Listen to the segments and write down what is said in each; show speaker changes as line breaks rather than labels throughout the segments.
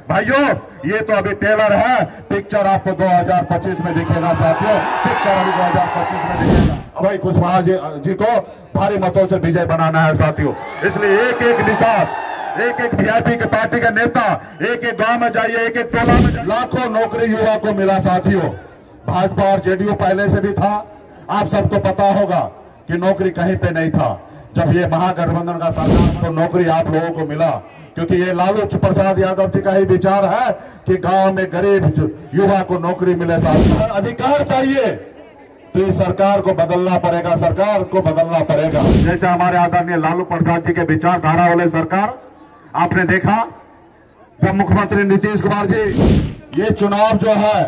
भाइयों ये तो अभी टेलर है, पिक्चर आपको 2025 में दिखेगा साथियों, पिक्चर अभी 2025 में दिखेगा। भाई कुशवाहा जी को भारी मतों से विजय बनाना है साथियों, इसलिए एक एक निशान, एक एक वीआईपी के पार्टी का नेता एक एक गांव में जाइए, एक एक टोला में लाखों नौकरी युवा को मिला साथियों। भाजपा और जेडीयू पहले से भी था, आप सबको पता होगा कि नौकरी कहीं पे नहीं था। जब ये महागठबंधन का सरकार तो नौकरी आप लोगों को मिला, क्योंकि ये लालू प्रसाद यादव जी का ही विचार है कि गांव में गरीब युवा को नौकरी मिले। साथियों अधिकार चाहिए तो इस सरकार को बदलना पड़ेगा, सरकार को बदलना पड़ेगा। जैसे हमारे आदरणीय लालू प्रसाद जी के विचारधारा वाले सरकार आपने देखा, जब मुख्यमंत्री नीतीश कुमार जी, ये चुनाव जो है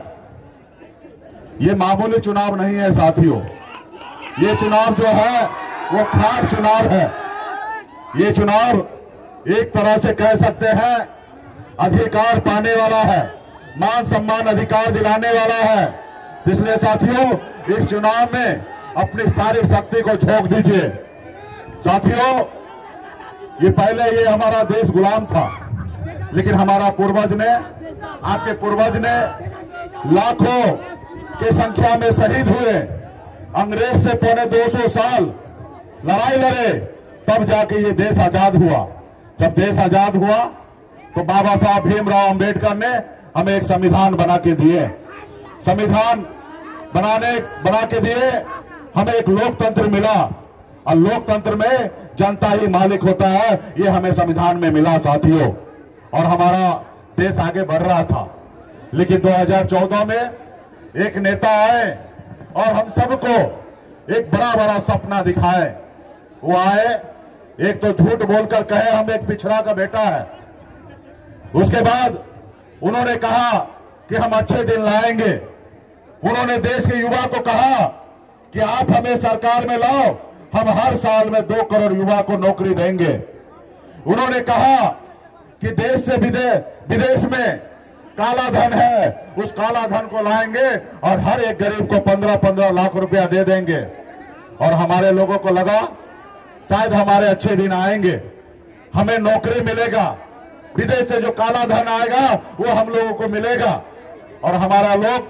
ये मामूली चुनाव नहीं है साथियों, ये चुनाव जो है वो खास चुनाव है। ये चुनाव एक तरह से कह सकते हैं अधिकार पाने वाला है, मान सम्मान अधिकार दिलाने वाला है। इसलिए साथियों इस चुनाव में अपनी सारी शक्ति को झोंक दीजिए। साथियों ये पहले ये हमारा देश गुलाम था, लेकिन हमारा पूर्वज ने, आपके पूर्वज ने लाखों की संख्या में शहीद हुए, अंग्रेज से 250 साल लड़ाई लड़े, तब जाके ये देश आजाद हुआ। जब देश आजाद हुआ तो बाबा साहब भीमराव अंबेडकर ने हमें एक संविधान बना के दिए, संविधान बना के दिए, हमें एक लोकतंत्र मिला, और लोकतंत्र में जनता ही मालिक होता है, ये हमें संविधान में मिला साथियों। और हमारा देश आगे बढ़ रहा था, लेकिन 2014 में एक नेता आए और हम सबको एक बड़ा बड़ा सपना दिखाए। वो आए, एक तो झूठ बोलकर कहे हम एक पिछड़ा का बेटा है, उसके बाद उन्होंने कहा कि हम अच्छे दिन लाएंगे। उन्होंने देश के युवा को कहा कि आप हमें सरकार में लाओ, हम हर साल में 2 करोड़ युवा को नौकरी देंगे। उन्होंने कहा कि देश से विदेश में काला धन है, उस काला धन को लाएंगे और हर एक गरीब को 15-15 लाख रुपया दे देंगे। और हमारे लोगों को लगा शायद हमारे अच्छे दिन आएंगे, हमें नौकरी मिलेगा, विदेश से जो काला धन आएगा वो हम लोगों को मिलेगा। और हमारा लोग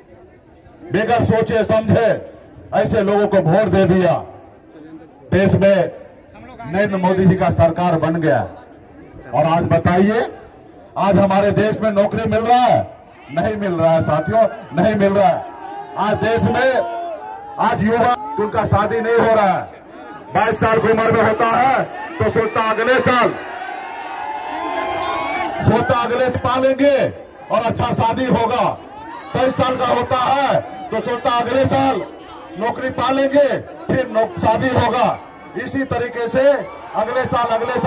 बेगर सोचे समझे ऐसे लोगों को वोट दे दिया, देश में नरेंद्र मोदी जी का सरकार बन गया। और आज बताइए, आज हमारे देश में नौकरी मिल रहा है? नहीं मिल रहा है साथियों, नहीं मिल रहा है। आज देश में आज युवा उनका शादी नहीं हो रहा है, 22 साल की उम्र में होता है तो सोचता अगले साल पालेंगे और अच्छा शादी होगा। 23 साल का होता है तो सोचता अगले साल नौकरी पालेंगे, फिर शादी होगा। इसी तरीके से अगले साल कर अगले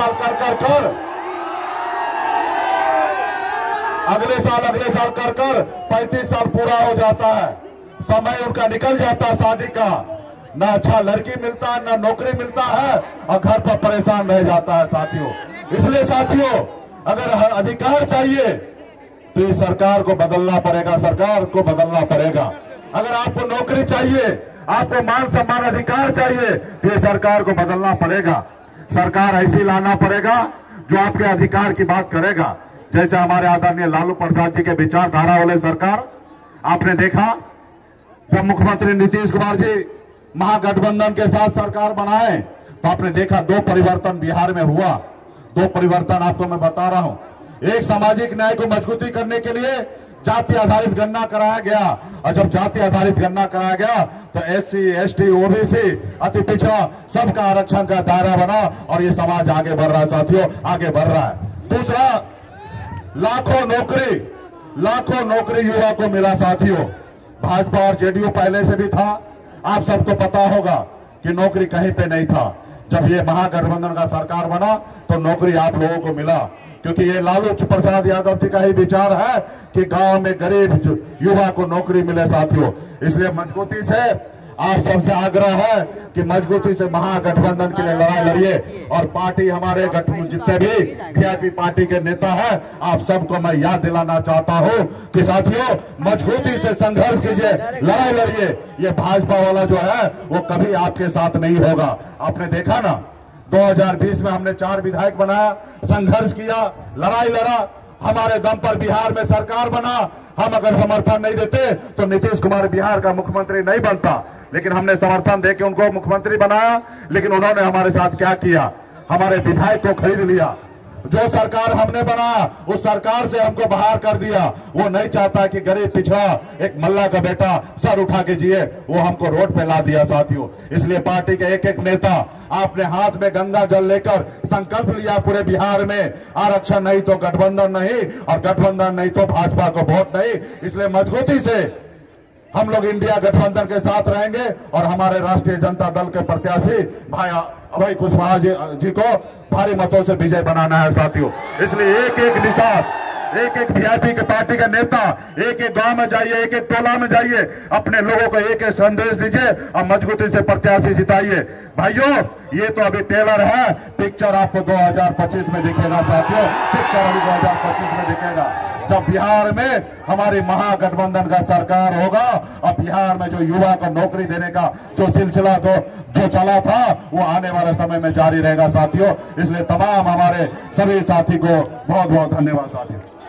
साल कर 35 साल पूरा हो जाता है, समय उनका निकल जाता है शादी का, ना अच्छा लड़की मिलता है, ना नौकरी मिलता है, और घर पर परेशान रह जाता है साथियों। इसलिए साथियों अगर अधिकार चाहिए तो इस सरकार को बदलना पड़ेगा, सरकार को बदलना पड़ेगा। अगर आपको नौकरी चाहिए, आपको मान सम्मान अधिकार चाहिए तो ये सरकार को बदलना पड़ेगा। सरकार ऐसी लाना पड़ेगा जो आपके अधिकार की बात करेगा। जैसे हमारे आदरणीय लालू प्रसाद जी के विचारधारा वाले सरकार आपने देखा, जब मुख्यमंत्री नीतीश कुमार जी महागठबंधन के साथ सरकार बनाए तो आपने देखा 2 परिवर्तन बिहार में हुआ। 2 परिवर्तन आपको मैं बता रहा हूं। एक, सामाजिक न्याय को मजबूती करने के लिए जाति आधारित गणना कराया गया, और जब जाति आधारित गणना कराया गया तो SC, ST, OBC, अति पिछड़ा सबका आरक्षण का दायरा बना और ये समाज आगे बढ़ रहा है साथियों, आगे बढ़ रहा है। दूसरा, लाखों नौकरी युवा को मिला साथियों। भाजपा और जेडीयू पहले से भी था, आप सबको पता होगा कि नौकरी कहीं पे नहीं था। जब ये महागठबंधन का सरकार बना तो नौकरी आप लोगों को मिला, क्योंकि ये लालू प्रसाद यादव जी का ही विचार है कि गांव में गरीब युवा को नौकरी मिले साथियों। इसलिए मजबूती से आप सबसे आग्रह है कि मजबूती से महागठबंधन के लिए लड़ाई लड़िए। और पार्टी हमारे जितने भी वीआईपी पार्टी के नेता हैं, आप सबको मैं याद दिलाना चाहता हूं कि साथियों मजबूती से संघर्ष कीजिए, लड़ाई लड़िए। ये भाजपा वाला जो है वो कभी आपके साथ नहीं होगा। आपने देखा ना, 2020 में हमने 4 विधायक बनाया, संघर्ष किया, लड़ाई लड़ा, हमारे दम पर बिहार में सरकार बना। हम अगर समर्थन नहीं देते तो नीतीश कुमार बिहार का मुख्यमंत्री नहीं बनता, लेकिन हमने समर्थन देके उनको मुख्यमंत्री बनाया। लेकिन उन्होंने हमारे साथ क्या किया, हमारे विधायक को खरीद लिया। जो सरकार हमने बनाया उस सरकार से हमको बाहर कर दिया। वो नहीं चाहता कि गरीब पिछड़ा एक मल्ला का बेटा सर उठा के जिए, वो हमको रोड पे ला दिया साथियों। इसलिए पार्टी के एक एक नेता आपने हाथ में गंगा जल लेकर संकल्प लिया पूरे बिहार में आरक्षण नहीं तो गठबंधन नहीं, और गठबंधन नहीं तो भाजपा को वोट नहीं। इसलिए मजबूती से हम लोग इंडिया गठबंधन के साथ रहेंगे और हमारे राष्ट्रीय जनता दल के प्रत्याशी भाई अभय कुशवाहा जी को भारी मतों से विजय बनाना है साथियों। इसलिए एक एक निषाद, एक एक वीआईपी के पार्टी का नेता एक एक गांव में जाइए, एक एक टोला में जाइए, अपने लोगों को एक एक संदेश दीजिए और मजबूती से प्रत्याशी जिताइए। भाइयों, ये तो अभी ट्रेलर है, पिक्चर आपको 2025 में दिखेगा साथियों। पिक्चर अभी 2025 में दिखेगा, जब बिहार में हमारी महागठबंधन का सरकार होगा और बिहार में जो युवा को नौकरी देने का जो सिलसिला जो चला था वो आने वाले समय में जारी रहेगा साथियों। इसलिए तमाम हमारे सभी साथी को बहुत बहुत धन्यवाद साथियों।